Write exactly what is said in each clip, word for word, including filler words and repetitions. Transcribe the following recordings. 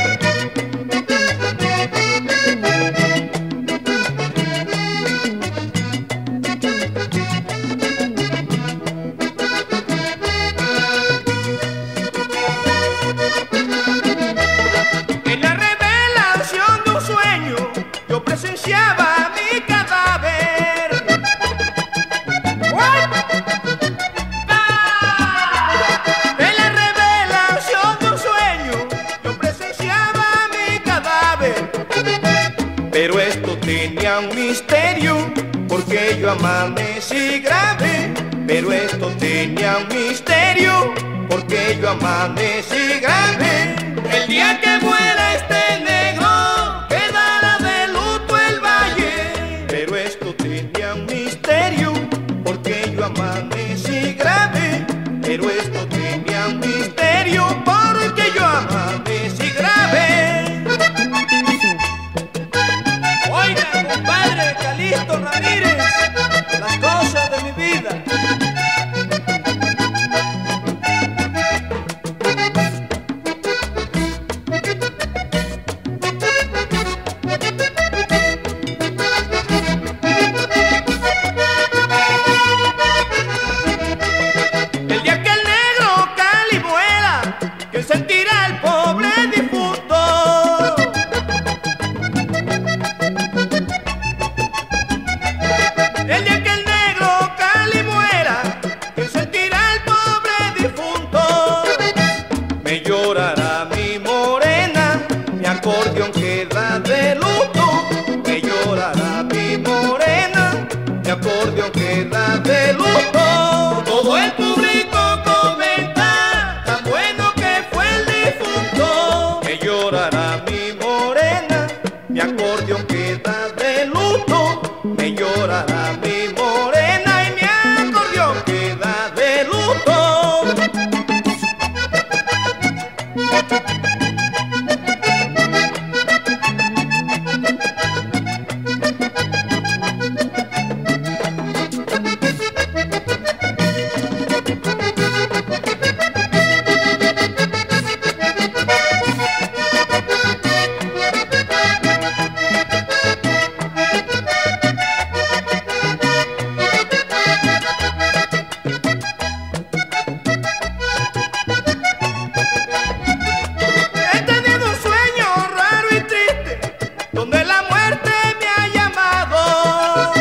En la revelación de un sueño yo presenciaba mi cadáver. ¡Uy! ¡Ah! En la revelación de un sueño yo presenciaba mi cadáver. Pero esto tenía un misterio, porque yo amanecí grave. Pero esto tenía un misterio, porque yo amanecí grave. El día que muera este negro, quedará de luto el valle. Pero esto tenía un misterio, porque yo amanecí grave. Pero esto tenía un misterio, porque yo amanecí grave. Oiga, compadre Calixto Ramírez, las cosas de mi vida. El día que el negro Cali muera, ¿quién sentirá el pobre difunto? El día que el negro Cali muera, ¿quién sentirá el pobre difunto? Me llorará mi morena, mi acordeón queda de luto. Me llorará mi morena, mi acordeón queda de luto. Todo el público comenta, tan bueno que fue el difunto. Me llorará mi morena, mi acordeón queda de luto. Me llorará mi morena y mi acordeón queda de luto. He tenido un sueño raro y triste, donde la muerte me ha llamado.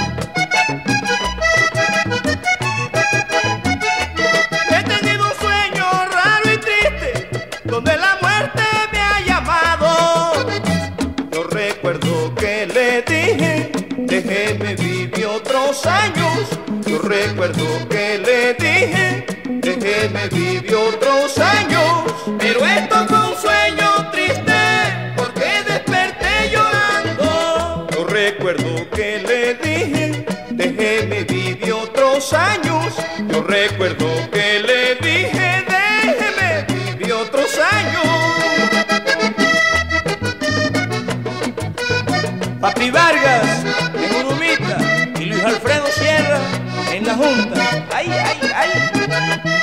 He tenido un sueño raro y triste, donde la muerte me ha llamado. Yo recuerdo que le dije, déjeme vivir otros años. Yo recuerdo que le dije, déjeme vivir otros años. Pero esto fue un sueño triste, porque desperté llorando. Yo recuerdo que le dije, déjeme vivir otros años. Yo recuerdo que le dije, déjeme vivir otros años. Papi Vargas en Urumita y Luis Alfredo Sierra en la Junta. ¡Ay, ay, ay!